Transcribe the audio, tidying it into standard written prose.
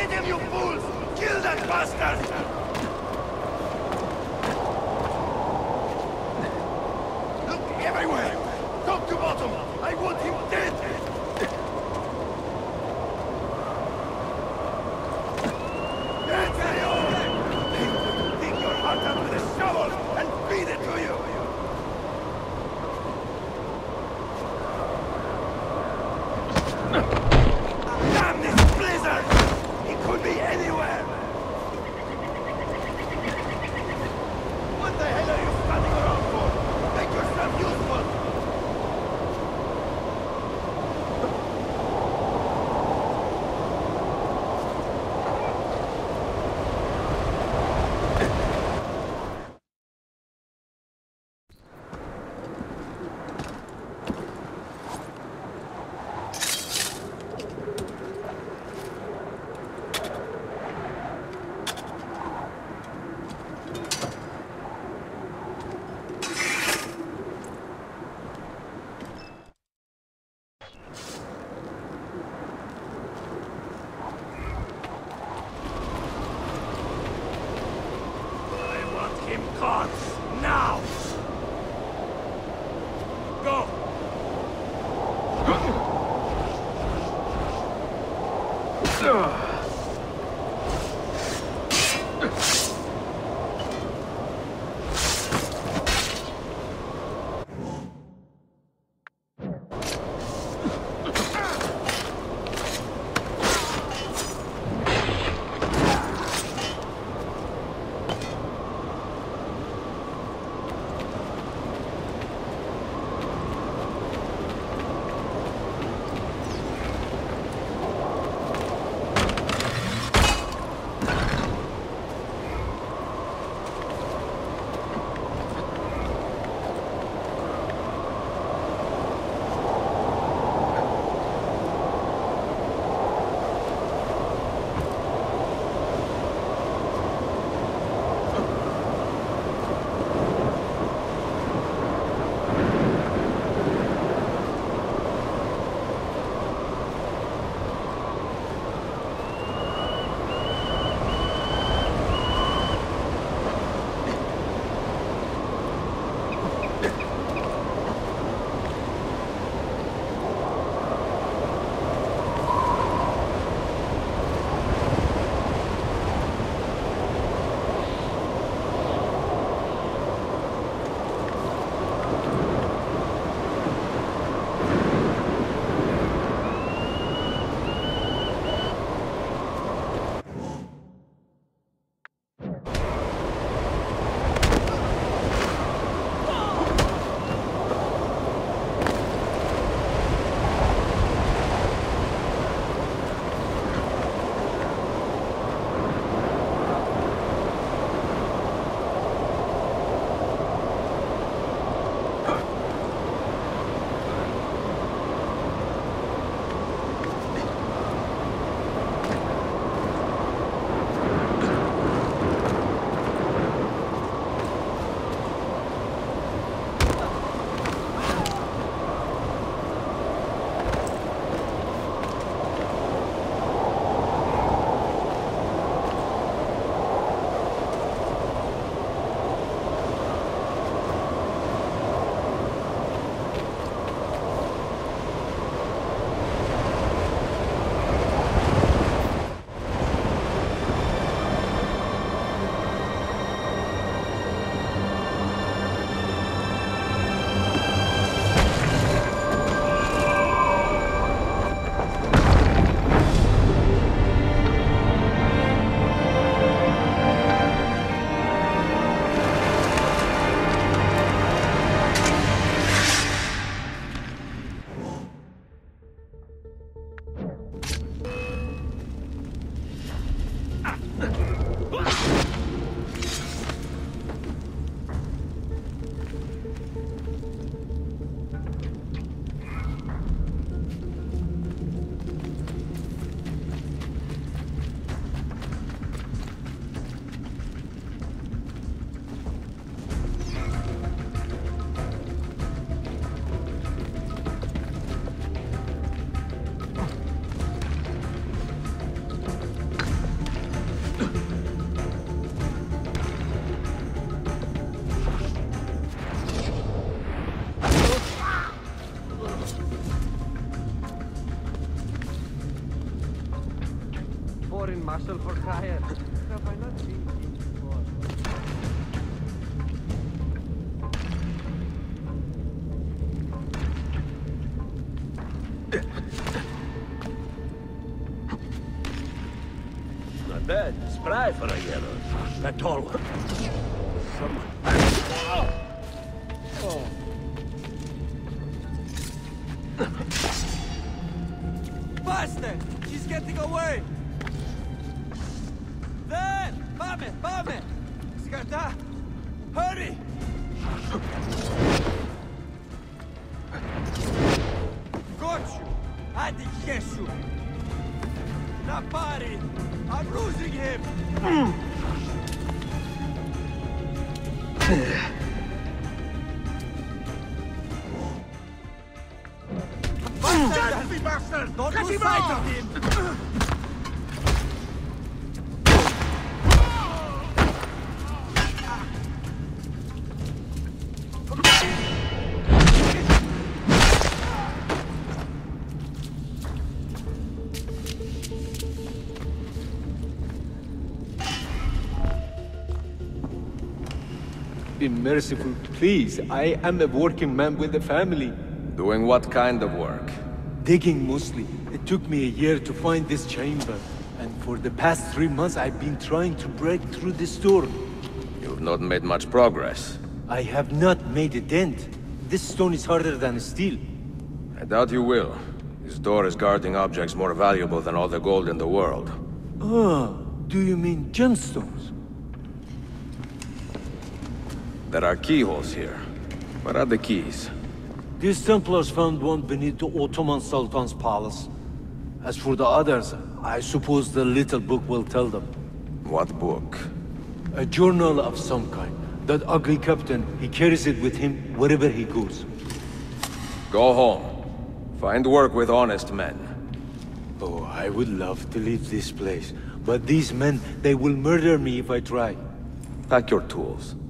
Get him, you fools! Kill that bastard! Look everywhere! Top to bottom! I want him dead! Ezio! Dig your heart out with a shovel and feed it to you! Damn this blizzard! He could be anywhere! What the hell are you standing around for? Make yourself useful! Now! Go! foreign marshal for hire. Have I not seen him before? Not bad. Spry for a yellow. That tall one. Someone. Oh. Bastard! She's getting away! There! Bame! Skata! Hurry! Got you! I did get you! Napari! I'm losing him! Bastard! Don't lose sight of him! Be merciful, please. I am a working man with a family. Doing what kind of work? Digging mostly. It took me a year to find this chamber. And for the past 3 months I've been trying to break through this door. You've not made much progress. I have not made a dent. This stone is harder than steel. I doubt you will. This door is guarding objects more valuable than all the gold in the world. Ah, do you mean gemstones? There are keyholes here. Where are the keys? These Templars found one beneath the Ottoman Sultan's palace. As for the others, I suppose the little book will tell them. What book? A journal of some kind. That ugly captain, he carries it with him wherever he goes. Go home. Find work with honest men. Oh, I would love to leave this place. But these men, they will murder me if I try. Pack your tools.